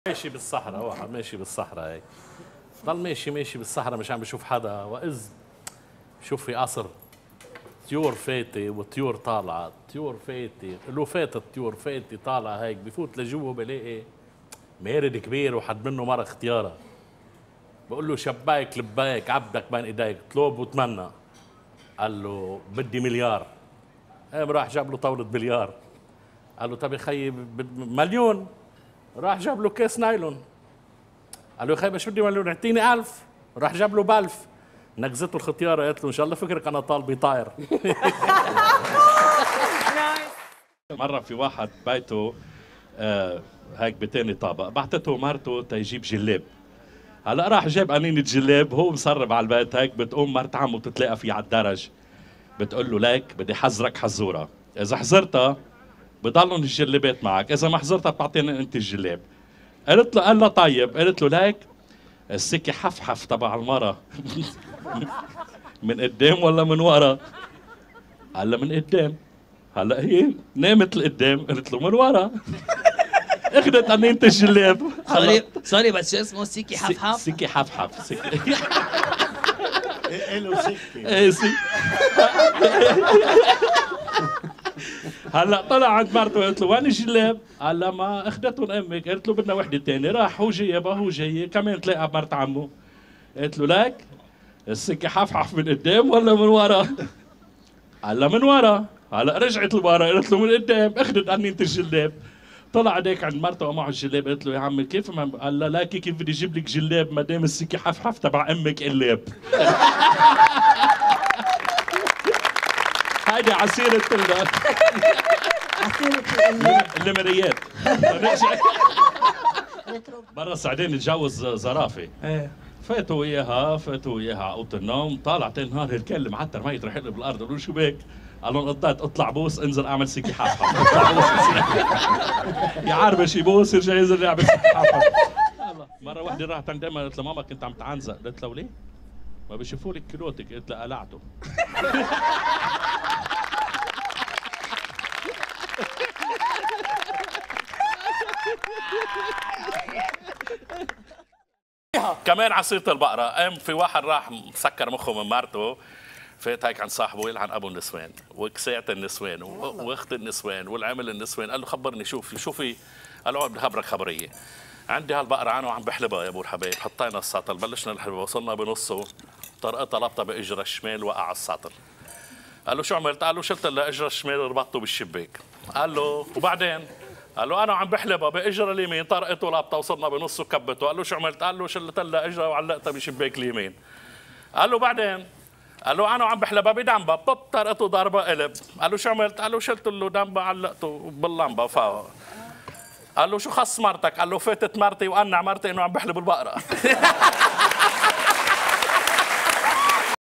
ماشي بالصحراء، واحد ماشي بالصحراء هيك ضل ماشي بالصحراء مش عم بشوف حدا، وإذ بشوف في قصر طيور فاتي وطيور طالعة، طيور فاتي له فات الطيور فاتي طالعة هيك، بفوت لجوا بلاقي مارد كبير وحد منه مرة اختيارة، بقول له شبايك لبايك عبدك بين ايديك اطلب وتمنى. قال له بدي مليار. قام راح جاب له طاولة بليار. قال له طب يا خيي مليون. راح جاب له كيس نايلون. قال له يا خيي مش بدي مليون اعطيني 1000. راح جاب له ب1000. نقزته الختيارة قالت له ان شاء الله فكرك انا طالبي طاير. مرة في واحد بيته هيك بتاني طابق، بعتته مرته تيجيب جلاب. هلا راح جاب قنينة جلاب، هو مسرب على البيت هيك، بتقوم مرت عمه بتتلاقى فيه على الدرج، بتقول له ليك بدي حذرك حزوره، اذا حزرتها بضلهم الجلابات معك، اذا ما حزرتها بتعطيني انت الجلاب. قالت له، قال له طيب. قالت له ليك السكي حفحف تبع المرة من قدام ولا من ورا؟ قال له من قدام. هلا هي نامت لقدام، قالت له من ورا. اخذت قنينة الجلاب. سوري بس شو اسمه سيكي حفحف؟ سكي حفحف سكي. له سكي. ايه سي. هلا طلع عند مرته قالت له وين الجلاب؟ قال لها ما اخذتهم امك. قالت له بدنا وحده ثانيه. راح هو جايبها، هو جاي كمان تلاقى بمرت عمه. قالت له لك السكي حفحف من قدام ولا من ورا؟ قال لها من ورا. هلا رجعت لورا، قالت له من قدام. اخذت قنينه الجلاب. طلع هيك عند مرته ومعه الجلاب. قالت له يا عمي كيف ما؟ قال لها لا كيف بدي اجيب لك جلاب ما دام السكي حفحف تبع امك قلاب. هيدي عسيرة اللمريات. مرة سعدين اتجوز زرافة. فاتوا وياها على اوضه النوم. طالع تاني نهار الكل معتر ميت رح يقلب بالارض. قالوا له شو بك؟ قال لهم قضيت اطلع بوس انزل اعمل سكي حفحف. اطلع بوس يا عربش يبوس يرجع ينزل يعمل سكي حفحف. مرة وحدة راحت عند امها قالت لها ماما كنت عم تعنزق. قالت له ليه؟ ما بيشوفوا لك كيلوتك. قلت لها قلعته. كمان عصيرة البقرة. قام في واحد راح مسكر مخه من مرته، فات هيك عن صاحبه يلعن ابو النسوان وكساعة النسوان واخت النسوان والعمل النسوان. قال له خبرني شوفي. قال له بدي خبرك خبريه. عندي هالبقرة انا وعم بحلبها يا ابو الحبايب. حطينا السطل بلشنا نحلبها، وصلنا بنصه طرقتها لبطه باجرها الشمال وقع على السطل. قال له شو عملت؟ قال له شلت لها اجرها الشمال وربطته بالشباك. قال له وبعدين؟ قال له انا وعم بحلبها باجرها اليمين طرقته لبطه وصلنا بنصه كبته. قال له شو عملت؟ قال له شلت لها اجرها وعلقتها بشباك اليمين. قال له بعدين؟ قال له انا وعم بحلبها بدمبه بوب طرقته ضربه قلب. قال له شو عملت؟ قال له شلت له دمبه علقته باللمبه فوق. قال له شو خص مرتك؟ قال له فاتت مرتي وقنع مرتي انه عم بحلب البقره.